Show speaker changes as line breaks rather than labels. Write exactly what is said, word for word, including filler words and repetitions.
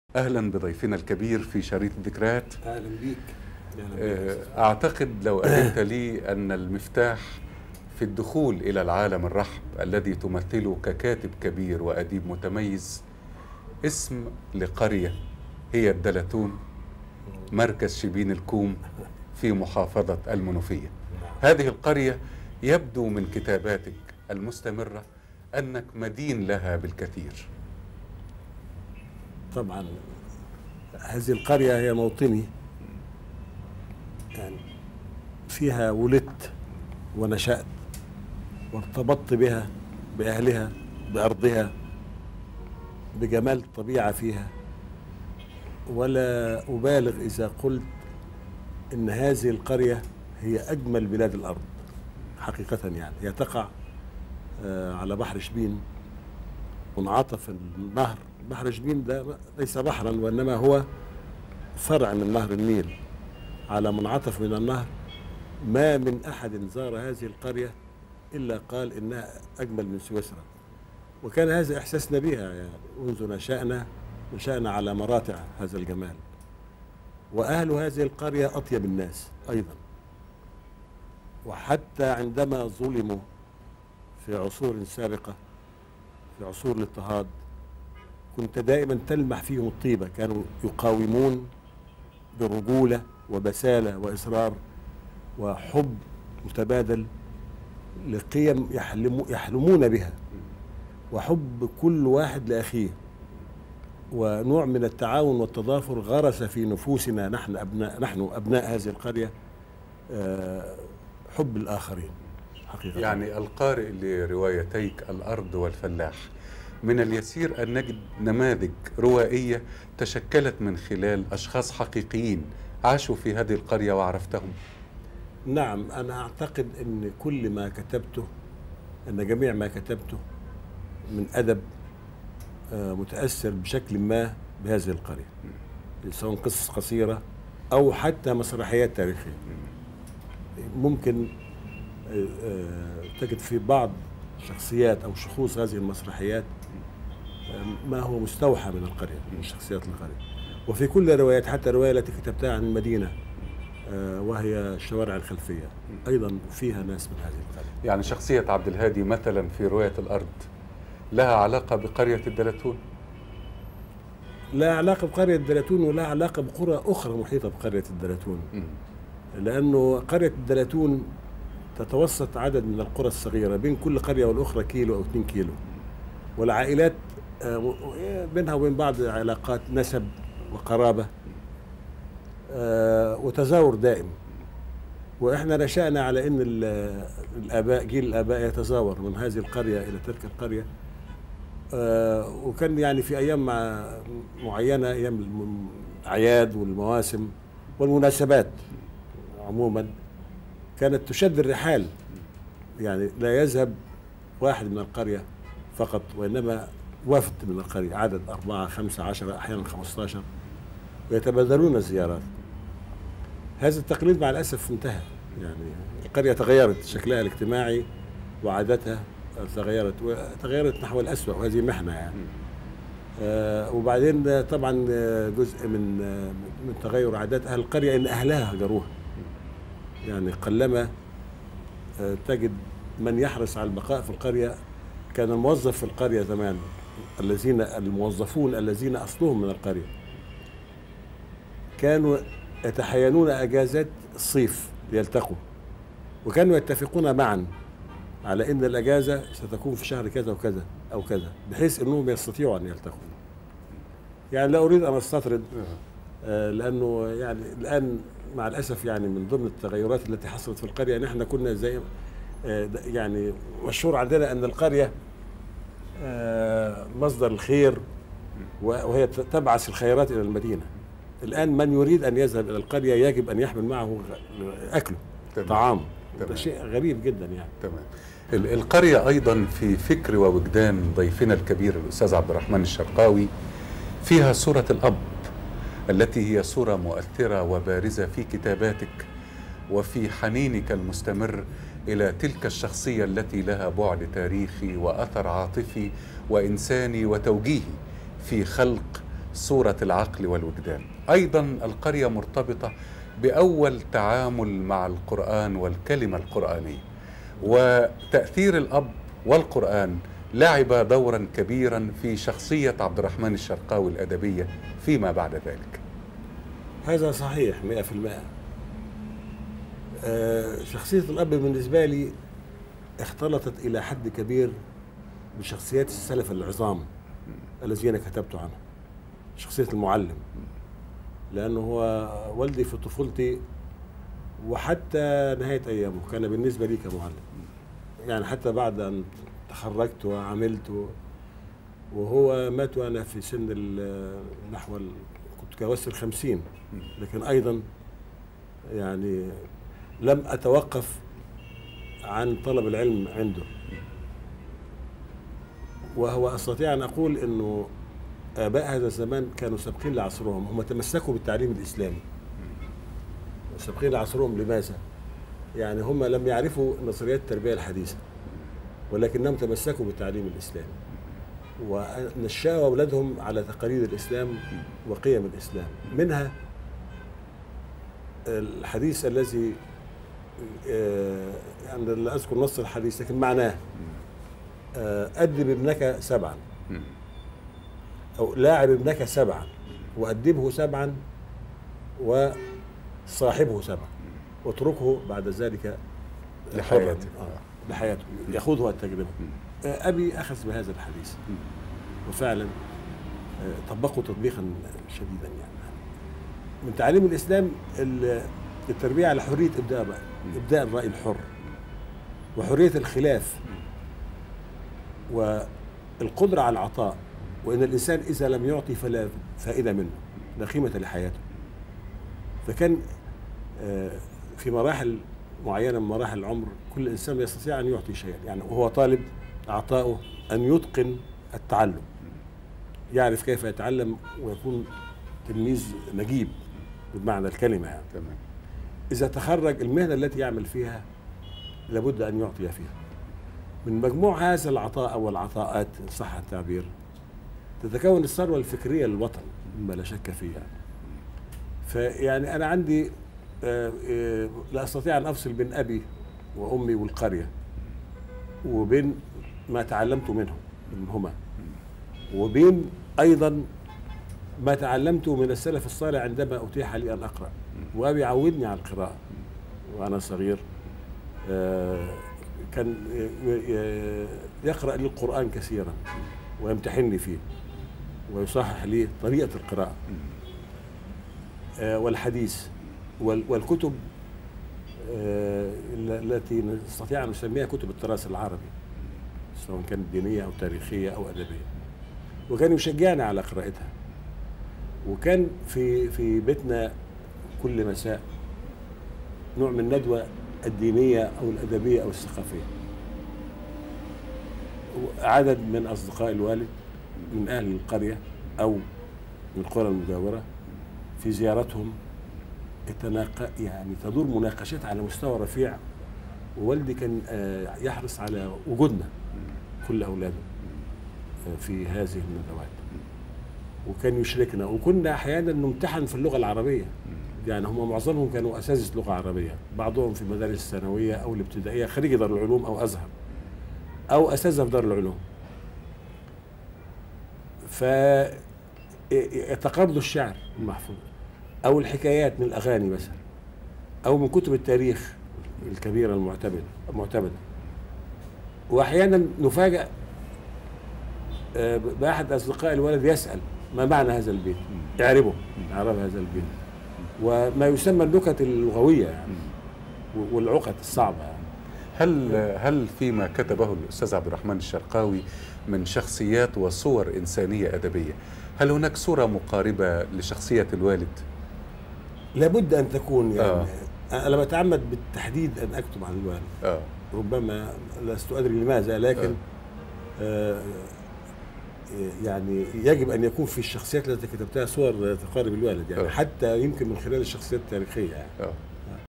أهلا بضيفنا الكبير في شريط الذكريات.
أهلا بيك.
أعتقد لو أذنت لي أن المفتاح في الدخول إلى العالم الرحب الذي تمثله ككاتب كبير وأديب متميز اسم لقرية هي الدلتون، مركز شبين الكوم في محافظة المنوفية. هذه القرية يبدو من كتاباتك المستمرة أنك مدين لها بالكثير.
طبعا هذه القرية هي موطني، يعني فيها ولدت ونشأت وارتبطت بها، بأهلها، بأرضها، بجمال الطبيعة فيها. ولا أبالغ إذا قلت إن هذه القرية هي أجمل بلاد الأرض حقيقة. يعني هي تقع على بحر شبين منعطف النهر. بحر شبين ده ليس بحرا وإنما هو فرع من نهر النيل على منعطف من النهر. ما من أحد زار هذه القرية إلا قال إنها أجمل من سويسرا، وكان هذا إحساسنا بها يعني منذ نشأنا نشأنا على مراتع هذا الجمال. وأهل هذه القرية أطيب الناس أيضا، وحتى عندما ظلموا في عصور سابقة، في عصور الاضطهاد، كنت دائما تلمح فيهم الطيبة. كانوا يقاومون برجولة وبسالة وإصرار وحب متبادل لقيم يحلمو يحلمون بها، وحب كل واحد لأخيه، ونوع من التعاون والتضافر غرس في نفوسنا نحن أبناء نحن أبناء هذه القرية حب الآخرين حقيقة.
يعني القارئ لروايتيك الأرض والفلاح من اليسير أن نجد نماذج روائية تشكلت من خلال أشخاص حقيقيين عاشوا في هذه القرية وعرفتهم.
نعم، أنا أعتقد أن كل ما كتبته، أن جميع ما كتبته من أدب متأثر بشكل ما بهذه القرية، سواء قصص قصيرة أو حتى مسرحيات تاريخية. ممكن تجد في بعض شخصيات أو شخوص هذه المسرحيات ما هو مستوحى من القرية، من شخصيات القرية. وفي كل الروايات، حتى الرواية التي كتبتها عن المدينة وهي الشوارع الخلفية، أيضا فيها ناس من هذه القرية.
يعني شخصية عبد الهادي مثلا في رواية الأرض لها علاقة بقرية الدلتون؟
لا علاقة بقرية الدلتون، ولا علاقة بقرى أخرى محيطة بقرية الدلتون. لأنه قرية الدلتون تتوسط عدد من القرى الصغيرة، بين كل قرية والأخرى كيلو أو اثنين كيلو، والعائلات بينها وبين بعض علاقات نسب وقرابة وتزاور دائم. وإحنا نشأنا على أن الآباء، جيل الآباء يتزاور من هذه القرية إلى تلك القرية. وكان يعني في أيام معينة، أيام الأعياد والمواسم والمناسبات عموما، كانت تشد الرحال. يعني لا يذهب واحد من القرية فقط، وإنما وفد من القرية، عدد أربعة خمسة عشرة أحيانا خمسة عشر، ويتبادلون الزيارات. هذا التقليد مع الأسف انتهى. يعني القرية تغيرت شكلها الاجتماعي وعاداتها تغيرت وتغيرت نحو الأسوأ، وهذه محنة يعني. آه وبعدين طبعا جزء من من تغير عادات أهل القرية إن أهلها هجروها. يعني قلما آه تجد من يحرص على البقاء في القرية. كان الموظف في القرية زمان، الذين الموظفون الذين أصلهم من القرية كانوا يتحينون أجازات الصيف ليلتقوا، وكانوا يتفقون معا على أن الأجازة ستكون في شهر كذا وكذا أو كذا، بحيث أنهم يستطيعوا أن يلتقوا. يعني لا أريد أن أستطرد، آه لأنه يعني الآن مع الأسف يعني من ضمن التغيرات التي حصلت في القرية أن احنا كنا زي آه يعني مشهور عندنا أن القرية آه مصدر الخير، وهي تبعث الخيرات إلى المدينة. الآن من يريد أن يذهب إلى القرية يجب أن يحمل معه أكله، طعامه. ده شيء غريب جدا يعني.
تمام. القرية أيضا في فكر ووجدان ضيفنا الكبير الأستاذ عبد الرحمن الشرقاوي فيها صورة الأب، التي هي صورة مؤثرة وبارزة في كتاباتك وفي حنينك المستمر إلى تلك الشخصية التي لها بعد تاريخي وأثر عاطفي وإنساني وتوجيهي في خلق صورة العقل والوجدان. أيضا القرية مرتبطة بأول تعامل مع القرآن والكلمة القرآنية، وتأثير الأب والقرآن لعب دورا كبيرا في شخصية عبد الرحمن الشرقاوي الأدبية فيما بعد ذلك.
هذا صحيح مئة في المئة. آه شخصية الأب بالنسبة لي اختلطت إلى حد كبير بشخصيات السلف العظام الذين كتبت عنهم. شخصية المعلم، لأنه هو والدي في طفولتي وحتى نهاية أيامه كان بالنسبة لي كمعلم، يعني حتى بعد أن تخرجت وعملت، وهو مات وأنا في سن نحو كنت كواسر الخمسين، لكن أيضا يعني لم أتوقف عن طلب العلم عنده. وهو أستطيع أن أقول أنه آباء هذا الزمان كانوا سابقين لعصرهم، هم تمسكوا بالتعليم الإسلامي. سابقين لعصرهم لماذا؟ يعني هم لم يعرفوا نظريات التربية الحديثة، ولكنهم تمسكوا بالتعليم الإسلامي ونشأوا أولادهم على تقاليد الإسلام وقيم الإسلام. منها الحديث الذي يعني لا أذكر نص الحديث لكن معناه أدب ابنك سبعا، أو لاعب ابنك سبعا وأدبه سبعا وصاحبه سبعا واتركه بعد ذلك
لحياته
آه. لحياته يأخذها التجربة. أبي أخذ بهذا الحديث وفعلا طبقه تطبيقا شديدا. يعني من تعليم الإسلام التربية على حرية إبداء الرأي، إبداء الرأي الحر وحرية الخلاف والقدرة على العطاء، وإن الإنسان إذا لم يعطي فلا فائدة منه، لا قيمة لحياته. فكان في مراحل معينة من مراحل العمر كل إنسان يستطيع أن يعطي شيئا، يعني وهو طالب عطاؤه أن يتقن التعلم، يعرف كيف يتعلم ويكون تلميذ نجيب بمعنى الكلمة. يعني
تمام.
إذا تخرج المهنة التي يعمل فيها لابد أن يعطي فيها. من مجموع هذا العطاء أو العطاءات إن صح التعبير تتكون الثروة الفكرية للوطن مما لا شك فيه. يعني فيعني أنا عندي آآ آآ لا أستطيع أن أفصل بين أبي وأمي والقرية وبين ما تعلمت منهم منهما وبين أيضا ما تعلمته من السلف الصالح عندما أتيح لي أن أقرأ. وأبي عودني على القراءة وأنا صغير، كان يقرأ لي القرآن كثيرا ويمتحنني فيه ويصحح لي طريقة القراءة والحديث والكتب التي نستطيع أن نسميها كتب التراث العربي سواء كانت دينية أو تاريخية أو أدبية، وكان يشجعني على قراءتها. وكان في في بيتنا كل مساء نوع من الندوة الدينية أو الأدبية أو الثقافية. عدد من أصدقاء الوالد من أهل القرية أو من القرى المجاورة في زيارتهم التناق يعني تدور مناقشات على مستوى رفيع، ووالدي كان يحرص على وجودنا كل أولاده في هذه الندوات، وكان يشركنا. وكنا أحيانا نمتحن في اللغة العربية، يعني هم معظمهم كانوا أساتذة لغة عربية، بعضهم في المدارس الثانوية أو الابتدائية خريج دار العلوم أو أزهر أو أساتذة في دار العلوم. فيتقرضوا الشعر المحفوظ أو الحكايات من الأغاني مثلا أو من كتب التاريخ الكبيرة المعتمدة المعتمدة. وأحيانا نفاجأ بأحد أصدقاء الولد يسأل ما معنى هذا البيت، اعربه اعرب هذا البيت، وما يسمى النكت اللغوية يعني والعقد الصعبة. يعني
هل هل فيما كتبه الأستاذ عبد الرحمن الشرقاوي من شخصيات وصور إنسانية أدبية، هل هناك صورة مقاربة لشخصية الوالد؟
لابد أن تكون. يعني آه. أنا لم أتعمد بالتحديد أن أكتب عن الوالد، آه. ربما لست أدري لماذا، لكن آه. آه يعني يجب أن يكون في الشخصيات التي كتبتها صور تقارب الوالد، يعني آه. حتى يمكن من خلال الشخصيات التاريخية. يعني. آه.